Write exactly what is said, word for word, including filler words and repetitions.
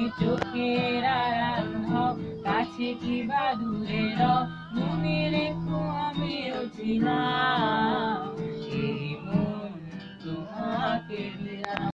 চোখের আড়াল হও, কাছে কিবা দূরে রও, মনে রেখো আমিও ছিলাম।